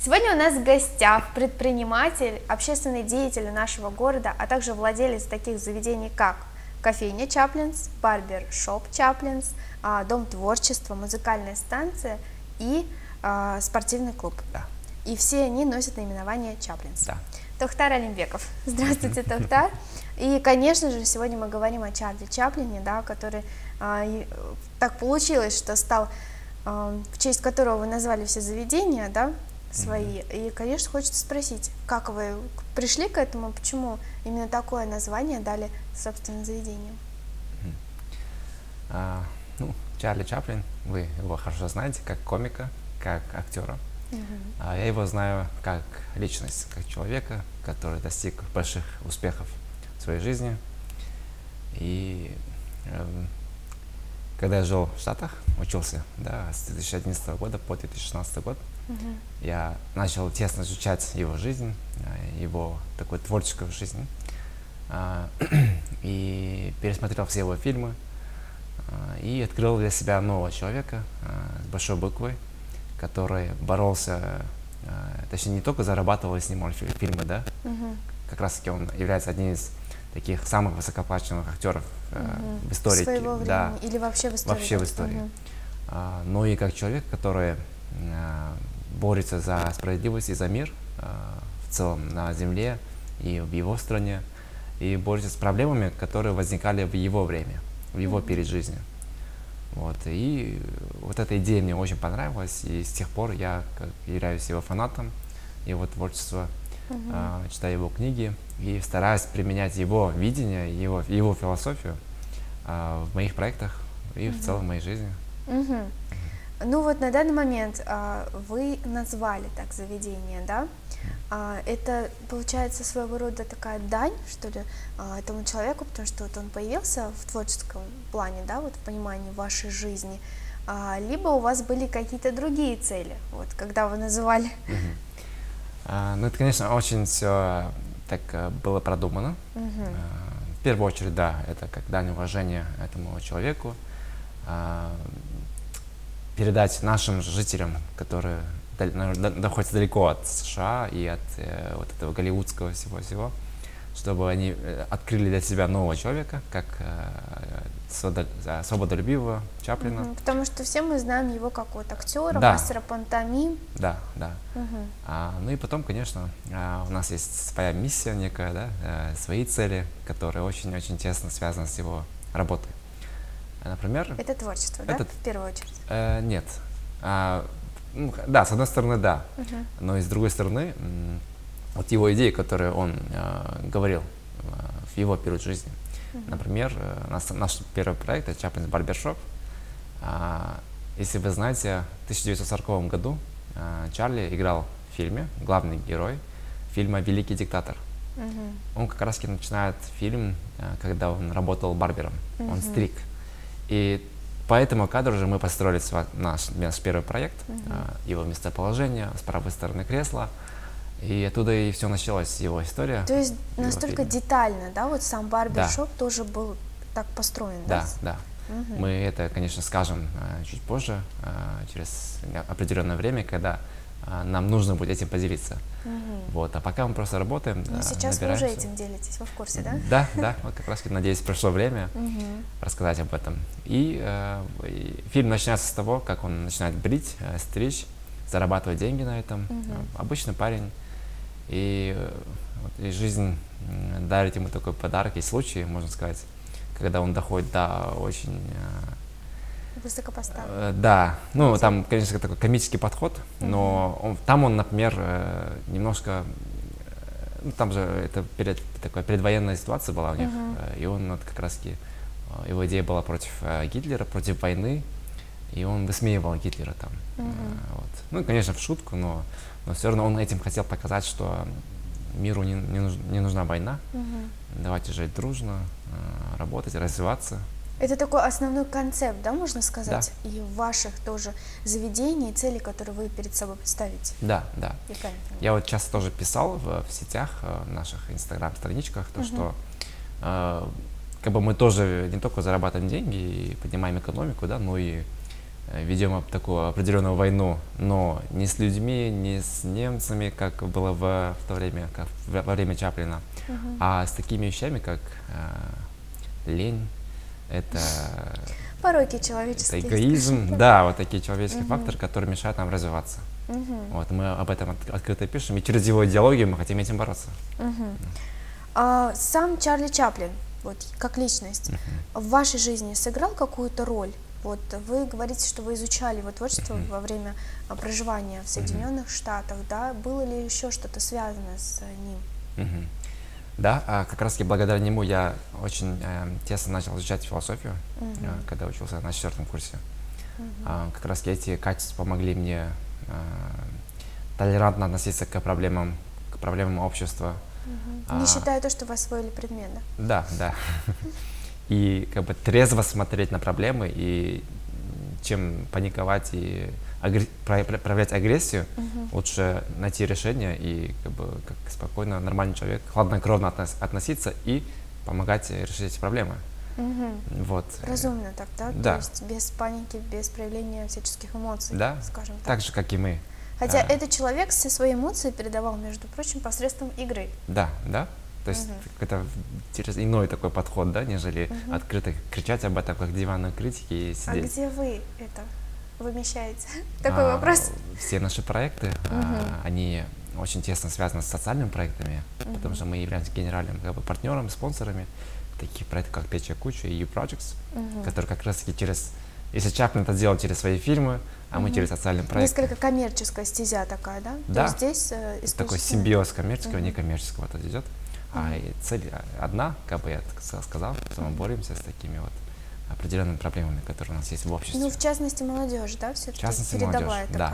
Сегодня у нас в гостях предприниматель, общественный деятель нашего города, а также владелец таких заведений, как кофейня Чаплинс, барбершоп Чаплинс, дом творчества, музыкальная станция и спортивный клуб. Да. И все они носят наименование Чаплинс. Да. Тохтар Алимбеков. Здравствуйте, Тохтар. И, конечно же, сегодня мы говорим о Чарли Чаплине, да, который так получилось, что стал, в честь которого вы назвали все заведения, да, свои. И, конечно, хочется спросить, как вы пришли к этому, почему именно такое название дали, собственно, заведению? Чарли Чаплин, вы его хорошо знаете, как комика, как актера. Я его знаю как личность, как человека, который достиг больших успехов в своей жизни. И когда я жил в Штатах, учился, да, с 2011 года по 2016 год, я начал тесно изучать его жизнь, его такую творческую жизнь, и пересмотрел все его фильмы, и открыл для себя нового человека с большой буквы, который боролся, точнее, не только зарабатывал и снимал фильмы, да, как раз таки он является одним из таких самых высокооплачиваемых актеров в истории. Своего времени, да, или вообще в истории? Вообще в истории. Но и как человек, который борется за справедливость и за мир в целом на земле и в его стране, и борется с проблемами, которые возникали в его время, в его период жизни. Вот. И вот эта идея мне очень понравилась, и с тех пор я являюсь его фанатом, его творчества, читаю его книги и стараюсь применять его видение, его философию в моих проектах и в целом в моей жизни. Ну вот на данный момент вы назвали так заведение, да? Это получается своего рода такая дань, что ли, этому человеку, потому что вот он появился в творческом плане, да, вот в понимании вашей жизни, либо у вас были какие-то другие цели, вот, когда вы называли? Ну, это, конечно, очень все так было продумано. В первую очередь, да, это как дань уважения этому человеку, передать нашим жителям, которые находятся далеко от США и от вот этого голливудского всего, чтобы они открыли для себя нового человека, как свободолюбивого Чаплина. Потому что все мы знаем его как вот актера, да. мастера пантомим. Да, да. Ну и потом, конечно, у нас есть своя миссия некая, да, свои цели, которые очень-очень тесно связаны с его работой. Например, это творчество, да, в первую очередь? Нет. Да, с одной стороны, да. Но и с другой стороны, вот его идеи, которые он говорил в его период жизни. Например, наш первый проект — это Чаплинс барбершоп. Если вы знаете, в 1940 году Чарли играл в фильме, главный герой фильма «Великий диктатор». Он как раз начинает фильм, когда он работал барбером, он стриг. И по этому кадру же мы построили наш первый проект, его местоположение с правой стороны кресла, и оттуда и все началось, его история. То есть настолько детально, да, вот сам барбершоп тоже был так построен, да? Да, да. Мы это, конечно, скажем чуть позже, через определенное время, когда нам нужно будет этим поделиться. Вот, а пока мы просто работаем. Но сейчас вы уже этим делитесь, вы в курсе, да? Да, да, вот как раз, надеюсь, пришло время рассказать об этом. И фильм начинается с того, как он начинает брить, стричь, зарабатывать деньги на этом. Обычный парень. И жизнь дарит ему такой подарок, и случай, можно сказать, когда он доходит до очень... Высокопоставлен. Да, ну там, конечно, такой комический подход, но там он, например, немножко, ну, там же это такая предвоенная ситуация была у них, и он вот как раз-таки, его идея была против Гитлера, против войны, и он высмеивал Гитлера там. Вот. Ну, конечно, в шутку, но все равно он этим хотел показать, что миру не нужна война, давайте жить дружно, работать, развиваться. Это такой основной концепт, да, можно сказать, да. И ваших тоже заведений, целей, которые вы перед собой представите. Да, да. Я вот часто тоже писал в сетях, в наших инстаграм-страничках, то, что как бы мы тоже не только зарабатываем деньги и поднимаем экономику, да, но и ведем такую определенную войну, но не с людьми, не с немцами, как было в то время, как во время Чаплина, а с такими вещами, как лень, это Пороки человеческие. это эгоизм, да, вот такие человеческие факторы, которые мешают нам развиваться. Вот, мы об этом открыто пишем, и через его идеологию мы хотим этим бороться. Сам Чарли Чаплин, вот как личность, в вашей жизни сыграл какую-то роль? Вот вы говорите, что вы изучали его творчество во время проживания в Соединенных Штатах, да? Было ли еще что-то связанное с ним? Да, как раз таки благодаря нему я очень тесно начал изучать философию, когда учился на 4-м курсе. Как раз эти качества помогли мне толерантно относиться к проблемам общества. Не считая то, что вы освоили предмет, да? Да. И как бы трезво смотреть на проблемы, и чем паниковать и проявлять агрессию, лучше найти решение и как бы как спокойно, нормальный человек, хладнокровно относиться и помогать решить эти проблемы. Вот. Разумно так, да? Да. То есть без паники, без проявления всяческих эмоций, Да, скажем так. так же, как и мы. Хотя этот человек все свои эмоции передавал, между прочим, посредством игры. Да. То есть это через иной такой подход, да, нежели открыто кричать об этом, как диванные критики и сидеть. А где вы это вымещаете? Такой вопрос. Все наши проекты, они очень тесно связаны с социальными проектами, потому что мы являемся генеральным партнером, спонсорами таких проектов, как Печья куча и U-Projects, которые как раз таки если Чаплин это делал через свои фильмы, а мы через социальный проект. Несколько коммерческая стезя такая, да? Да. То есть здесь такой симбиоз коммерческого и некоммерческого вот идет. И цель одна, как бы я сказал, что мы боремся с такими вот определенными проблемами, которые у нас есть в обществе. Ну, в частности, молодежь, да, все-таки передовая молодежь.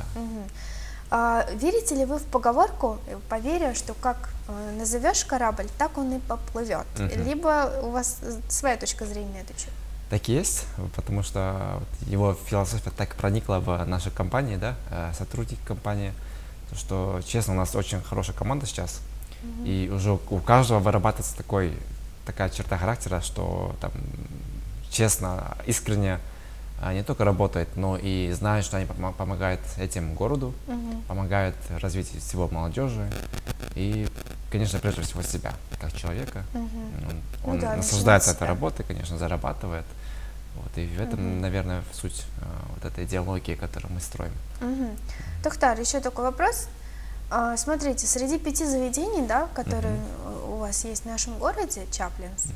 такая. Верите ли вы в поговорку, поверье, что как назовешь корабль, так он и поплывет? Либо у вас своя точка зрения на это? Так и есть, потому что его философия так проникла в нашу компанию, да, сотрудники компании, что, честно, у нас очень хорошая команда сейчас, и уже у каждого вырабатывается такая черта характера, что там честно, искренне не только работает, но и знает, что они помогают этим городу, помогают развитию всего молодежи и, конечно, прежде всего себя, как человека. Он наслаждается этой работой, конечно, зарабатывает. Вот, и в этом, наверное, суть вот этой идеологии, которую мы строим. Тохтар, еще такой вопрос. Смотрите, среди 5 заведений, да, которые у вас есть в нашем городе, Чаплинс,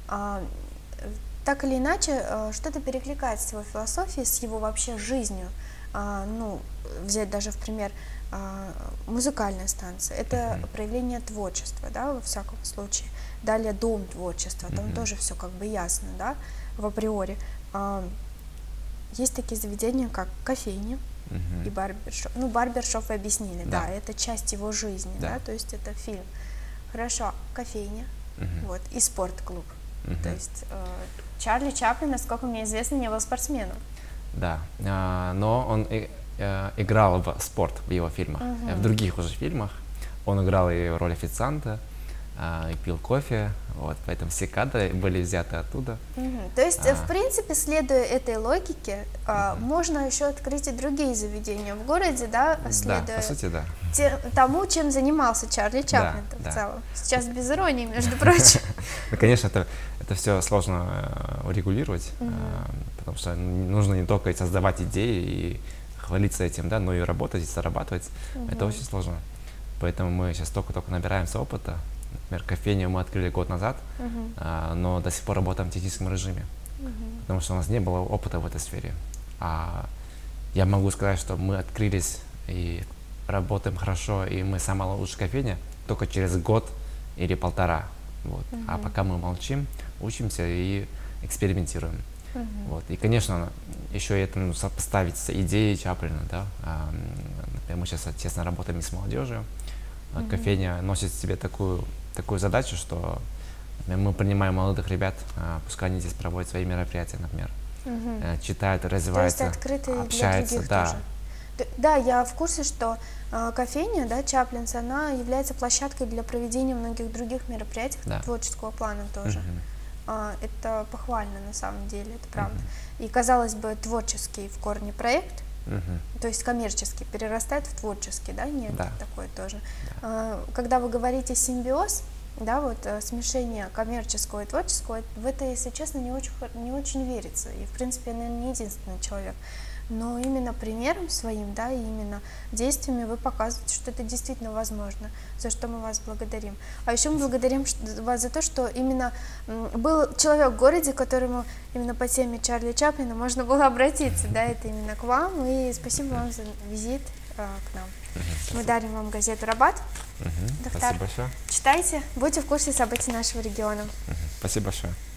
так или иначе, что-то перекликается с его философией, с его вообще жизнью. Ну, взять даже в пример музыкальная станция. Это проявление творчества, да, во всяком случае. Далее дом творчества, там тоже все как бы ясно, да, в априори. Есть такие заведения, как кофейня и барбершоп. Ну, барбершоп вы объяснили, да, это часть его жизни, да, то есть это фильм. Хорошо, кофейня, вот, и спортклуб. То есть Чарли Чаплин, насколько мне известно, не был спортсменом. Да, но он играл в спорт в его фильмах. В других уже фильмах он играл и роль официанта, и пил кофе, вот, поэтому все кадры были взяты оттуда. То есть, в принципе, следуя этой логике, можно еще открыть и другие заведения в городе, да, следуя по сути, да. тому, чем занимался Чарли Чаплин в целом. Сейчас без иронии, между прочим. Конечно, это все сложно урегулировать, потому что нужно не только создавать идеи и хвалиться этим, да, но и работать, и зарабатывать. Это очень сложно. Поэтому мы сейчас только-только набираемся опыта. Например, кофейню мы открыли год назад, но до сих пор работаем в техническом режиме, потому что у нас не было опыта в этой сфере. Я могу сказать, что мы открылись и работаем хорошо, и мы самая лучшая кофейня только через год или полтора. Вот. А пока мы молчим, учимся и экспериментируем. Вот. И, конечно, еще этому сопоставить с идеей Чаплина. Да? Например, мы сейчас тесно работаем и с молодежью. Кофейня носит в себе такую задачу, что мы принимаем молодых ребят, пускай они здесь проводят свои мероприятия, например, читают, развиваются, общаются. Да. Да, я в курсе, что кофейня, да, Чаплинс, она является площадкой для проведения многих других мероприятий, творческого плана тоже. это похвально на самом деле, это правда. И, казалось бы, творческий в корне проект, то есть коммерческий, перерастает в творческий, да, нет, такое тоже. Когда вы говорите симбиоз, да, вот смешение коммерческого и творческого, в это, если честно, не очень верится. И, в принципе, я, наверное, не единственный человек. Но именно примером своим, да, и именно действиями вы показываете, что это действительно возможно, за что мы вас благодарим. А еще мы благодарим вас за то, что именно был человек в городе, к которому именно по теме Чарли Чаплина можно было обратиться, да, это именно к вам, и спасибо вам за визит к нам. Мы дарим вам газету «Рабат». Спасибо большое. Читайте, будьте в курсе событий нашего региона. Спасибо большое.